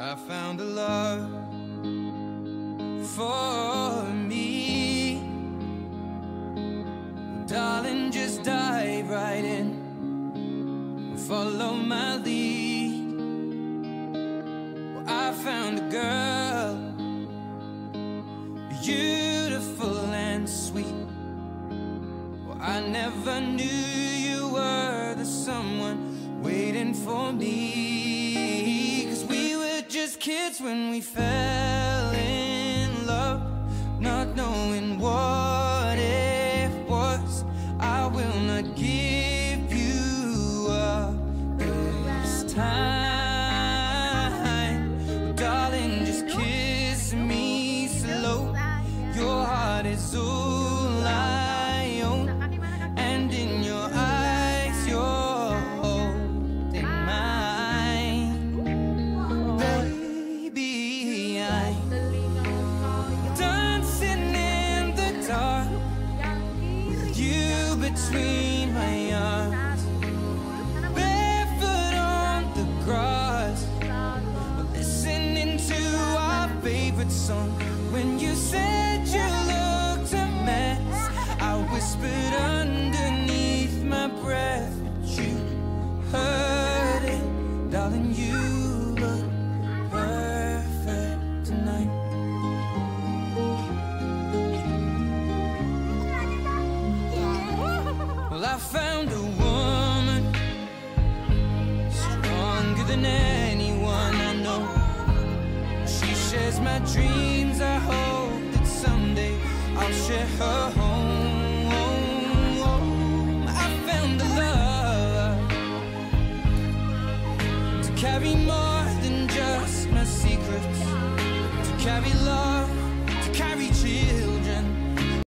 I found a love for me. Darling, just dive right in, follow my lead. Well, I found a girl, beautiful and sweet. Well, I never knew you were the someone waiting for me. 'Cause we were just kids when we fell in love, not knowing what it was. I will not give you up this time. Darling, just kiss me slow. Your heart is all I own, and in your eyes you're holding mine. Baby, I'm dancing in the dark with you between my arms, barefoot on the grass, listening to our favorite song. When you said you looked a mess, I whispered underneath my breath, but you heard it. Darling, you look perfect tonight. Well, I found a woman stronger than anyone I know. She shares my dreams. I hope that someday I'll share her home. I found a love to carry more than just my secrets, to carry love